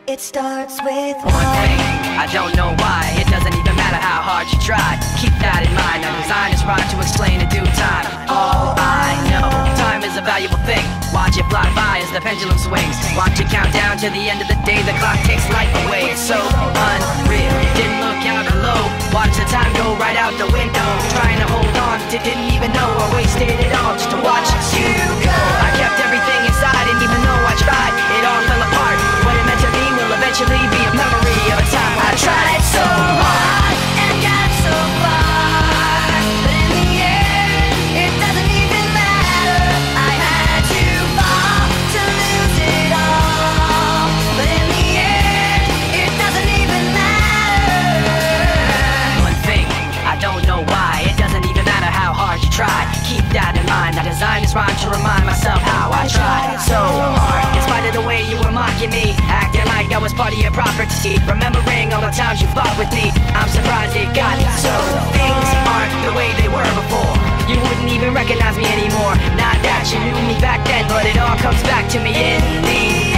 It starts with one thing, I don't know why. It doesn't even matter how hard you try. Keep that in mind, now design is rhyme to explain in due time. All I know, time is a valuable thing. Watch it fly by as the pendulum swings. Watch it count down to the end of the day. The clock takes life away, it's so unreal. Didn't look out below, watch the time go right out the window. Trying to hold on, didn't even know I wasted it all just to watch you go. I kept everything inside, and even though I tried, it all fell apart. What it meant to me will eventually be a memory of a time when I tried so hard and got so far, but in the end, it doesn't even matter. I had to fall to lose it all, but in the end, it doesn't even matter. One thing, I don't know why. It doesn't even matter how hard you try. Keep that in mind. I designed this rhyme to remind myself how I tried so hard. In spite of the way you were mocking me, acting like I was part of your property, remembering all the times you fought with me, I'm surprised it got so. Things aren't the way they were before. You wouldn't even recognize me anymore. Not that you knew me back then, but it all comes back to me in the